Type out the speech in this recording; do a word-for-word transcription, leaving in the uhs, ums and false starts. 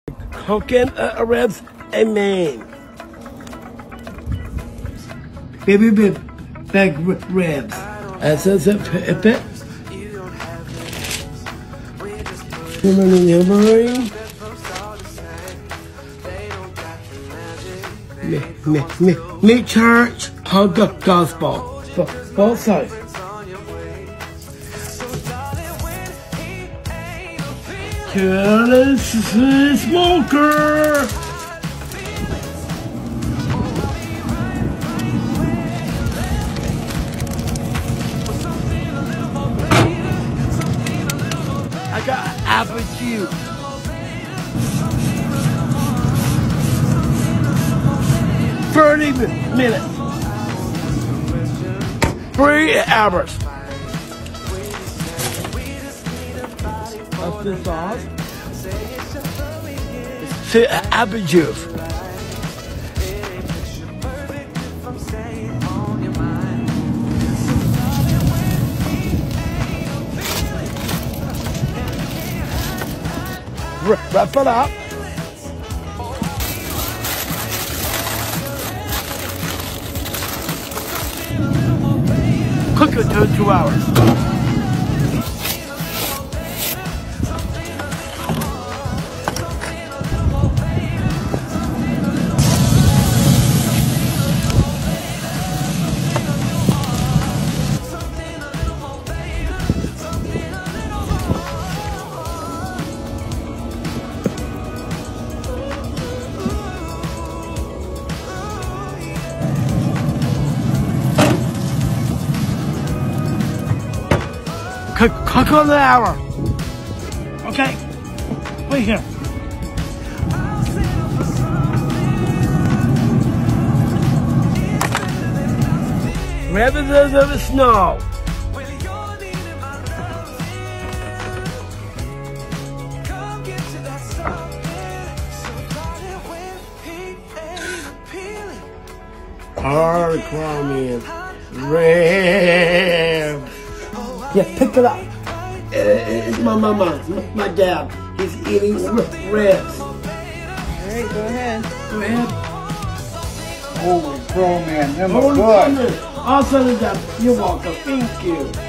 Cooking uh, ribs in Maine. Baby, baby, big ribs. That's a bit. Human Libby. Me, me, me, me church, hug the gospel. Both sides. Careless smoker. I got apple juice. Thirty minutes. Three hours. What's the sauce? See, apple juice. Wrap it up. Cook it for two hours. Cook, cook on the hour. Okay. Wait here. Rather than the snow. Hard crummy ribs. Yeah, pick it up. Uh, it's my mama, my dad. He's eating ribs. All right, go ahead. Go ahead. Holy crow, man, them Oh, are good. I'll send it down. You're welcome. Thank you.